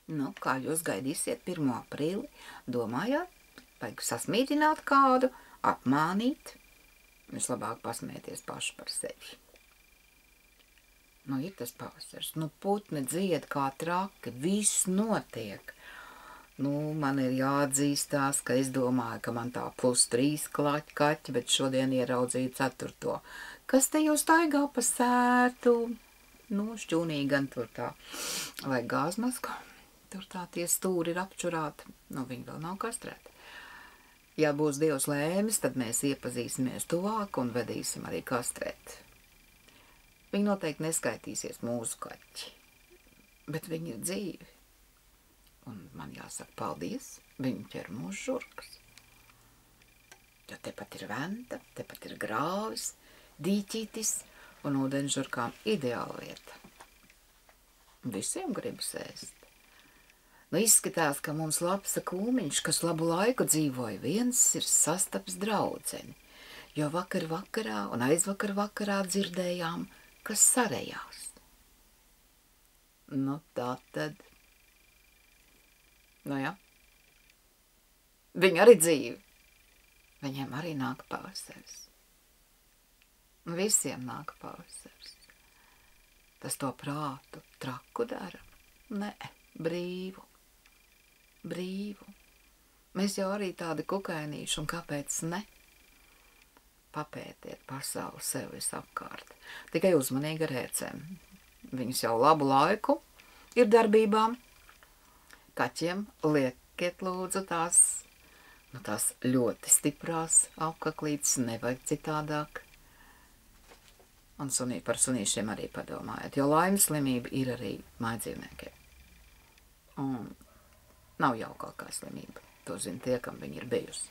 Nu, kā jūs gaidīsiet 1. aprīli? Domājāt, vajag sasmīdināt kādu, apmānīt? Vislabāk pasmieties paši par sevi. Nu, ir tas pavasars. Nu, putni dzied kā traki, viss notiek. Nu, man ir jāatzīstās, ka es domāju, ka man tā +3 kaķi, bet šodien ieraudzīju 4. Kas te jūs taigā pa sētu? Nu, šķūnī gan tur tā, vai gāzmasku, tur tā tie stūri ir apčurāti, nu, viņi vēl nav kastrēti. Ja būs Dievs lēmis, tad mēs iepazīsimies tuvāk un vedīsim arī kastrēt. Viņi noteikti neskaitīsies mūsu kaķi, bet viņi ir dzīvi. Un man jāsaka paldies, viņi ķer mūsu žurkas. Jo tepat ir venta, tepat ir grāvis, dīķītis un ūdeņžurkām ideāla vieta. Visiem gribas ēst. Nu, izskatās, ka mums lapsa kūmiņš, kas labu laiku dzīvoja viens, ir sastaps draudzeni, jo vakar vakarā un aizvakar vakarā dzirdējām, kas sarejās. Nu, tā tad. Nu, jā. Viņi arī dzīvi. Viņiem arī nāk pavasaris. Visiem nāk pavasaris. Tas to prātu traku dara? Nē, brīvu. Brīvu. Mēs jau arī tādi kukainīši, un kāpēc ne? Papētiet pasauli sev visapkārt. Tikai uzmanīgi ar ērcēm. Viņas jau labu laiku ir darbībām. Kaķiem liekiet lūdzu tās ļoti stiprās aukaklītes, nevajag citādāk. Un par sunīšiem arī padomājiet, jo laimes slimība ir arī mājdzīvniekiem. Un nav jaukākā slimība. To zina tie, kam viņi ir bijusi.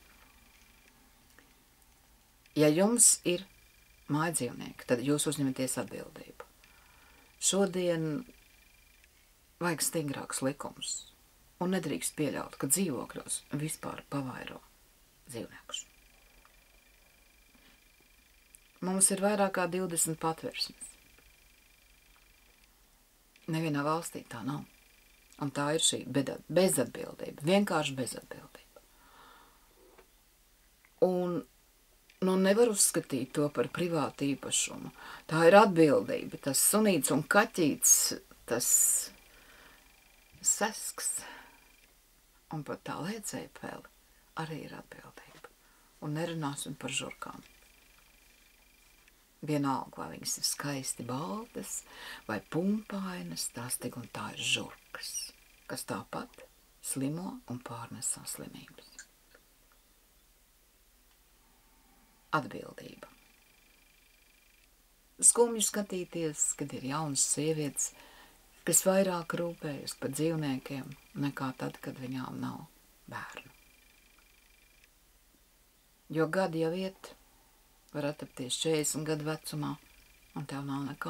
Ja jums ir mājdzīvnieki, tad jūs uzņematies atbildību. Šodien vajag stingrāks likums un nedrīkst pieļaut, ka dzīvokļos vispār pavairo dzīvniekus. Mums ir vairāk kā 20 patversmes. Nevienā valstī tā nav. Un tā ir šī bezatbildība, vienkārši bezatbildība. Un nevar uzskatīt to par privātu īpašumu. Tā ir atbildība, tas sunīts un kaķīts, tas sesks un pat tā lēcēja peli arī ir atbildība. Un nerunāsim par žurkām. Vienalga, vai viņas ir skaisti baltas vai pumpainas, tās tik un tā ir žurkas, kas tāpat slimo un pārnesā slimības. Atbildība. Skumji skatīties, kad ir jaunas sievietes, kas vairāk rūpējas par dzīvniekiem nekā tad, kad viņām nav bērnu. Jo gadi jau iet, var attapties 40 gadu vecumā, un tev nav nekā.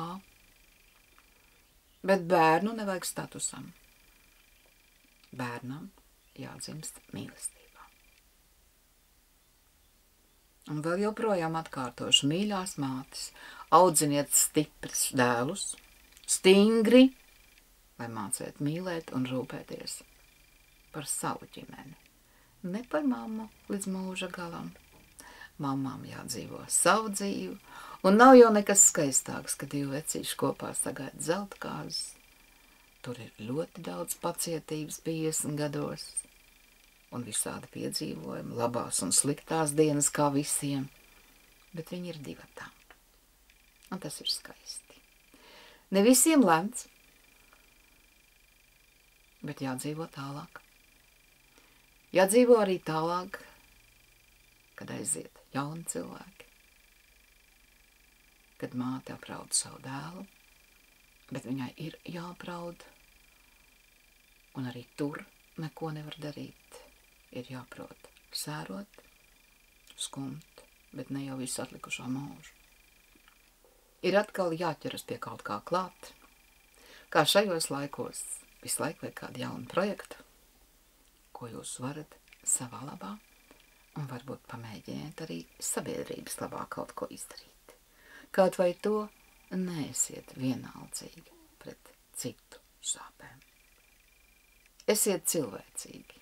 Bet bērnu nevajag statusam. Bērnam jādzimst mīlestībā. Un vēl joprojām atkārtošu, mīļās mātes, audziniet stiprus dēlus, stingri, lai māciet mīlēt un rūpēties par savu ģimeni. Ne par mammu līdz mūža galam. Mamām jādzīvo savu dzīvi, un nav jau nekas skaistāks, ka divi vecīši kopā sagaida zeltkāzes. Tur ir ļoti daudz pacietības 50 gados, un visādi piedzīvojumi, labās un sliktās dienas kā visiem, bet viņi ir divatā. Un tas ir skaisti. Ne visiem lemts, bet jādzīvo tālāk. Jādzīvo arī tālāk, kad aiziet jauni cilvēki, kad māte apraud savu dēlu, bet viņai ir jāapraud, un arī tur neko nevar darīt. Ir jāprot sērot, skumt, bet ne jau visu atlikušo mūžu. Ir atkal jāķeras pie kaut kā klāt, kā šajos laikos visu laiku vajag kādu jaunu projektu, ko jūs varat savā labā, un varbūt pamēģiniet arī sabiedrības labā kaut ko izdarīt. Kaut vai to neesiet vienaldzīgi pret citu sāpēm. Esiet cilvēcīgi.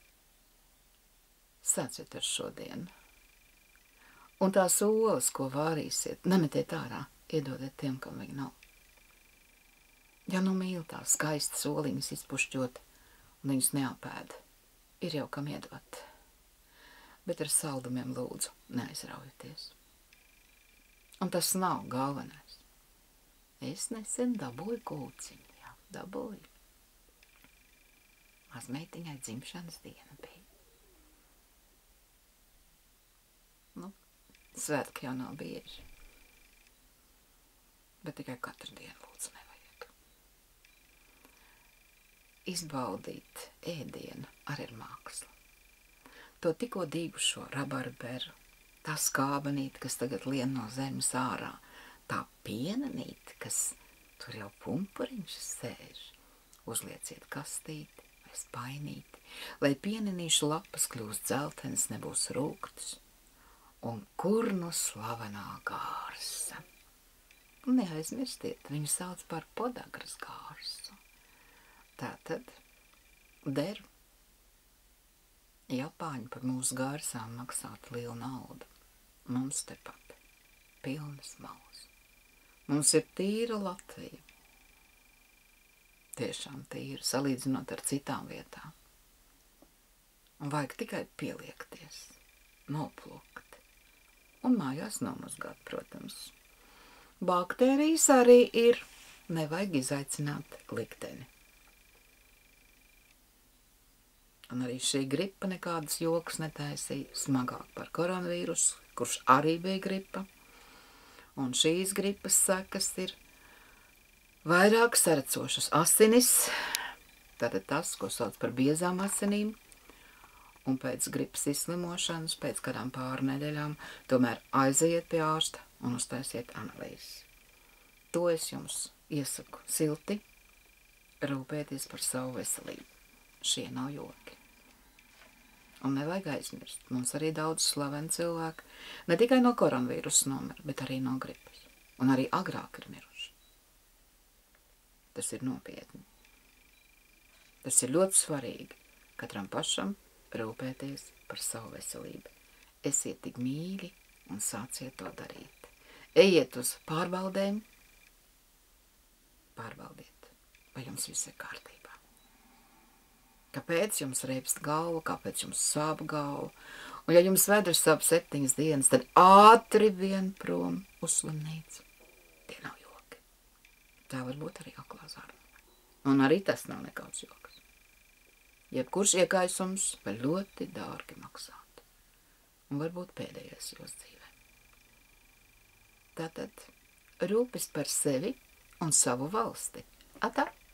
Sāciet ar šodienu. Un tās olas, ko vārīsiet, nemetiet ārā, iedodiet tiem, kam viņi nav. Ja nu mīl tās skaistas oliņas izpušķot, un viņus neapēda, ir jau kam iedot. Bet ar saldumiem lūdzu neaizraujieties. Un tas nav galvenais. Es nesen dabūju kūciņu, jā, dabūju. Mazmeitiņai dzimšanas diena bija. Nu, svētki jau nav bieži. Bet tikai katru dienu lūdzu nevajag. Izbaudīt ēdienu arī ir māksla. To tikko dīgušo rabarberu, tā skābenīte, kas tagad lien no zemes ārā, tā pienenīte, kas tur jau pumpuriņš sēž, uzlieciet kastīti vai spainīti, lai pienenīšu lapas kļūst dzeltenes, nebūs rūgtas, un kur nu slavenā gārsa. Neaizmirstiet, viņu sauc par podagras gārsu. Tātad der. Japāņi par mūsu gārsām maksāt lielu naudu. Mums tepat pilnas malas. Mums ir tīra Latvija. Tiešām tīra, salīdzinot ar citām vietām. Un vajag tikai pieliekties, noplukt. Un mājās nomazgāt, protams. Baktērijas arī ir. Nevajag izaicināt likteni. Un arī šī gripa nekādas jokas netaisīja, smagāk par koronavīrusu, kurš arī bija gripa. Un šīs gripas sekas ir vairāk sarecošas asinis, tātad tas, ko sauc par biezām asinīm, un pēc gripas izslimošanas, pēc kādām pārnedēļām, tomēr aiziet pie ārsta un uztaisiet analīzes. To es jums iesaku silti, rūpēties par savu veselību. Šie nav joki. Un nevajag aizmirst, mums arī daudz slaveni cilvēki, ne tikai no koronavīrusa nomira, bet arī no gripas. Un arī agrāk ir miruši. Tas ir nopietni. Tas ir ļoti svarīgi katram pašam rūpēties par savu veselību. Esiet tik mīļi un sāciet to darīt. Ejiet uz pārbaudēm, pārbaudiet, vai jums viss ir kārtībā. Kāpēc jums reibst galva, kāpēc jums sāp galva. Un ja jums vedras sāp 7 dienas, tad ātri vien prom uz slimnīcu. Tie nav joki. Tā var būt arī aklā zarna. Un arī tas nav nekāds joks. Jebkurš iekaisums var ļoti dārgi maksāt. Un varbūt pēdējais jūs dzīvē. Tātad rūpes par sevi un savu valsti. Atā!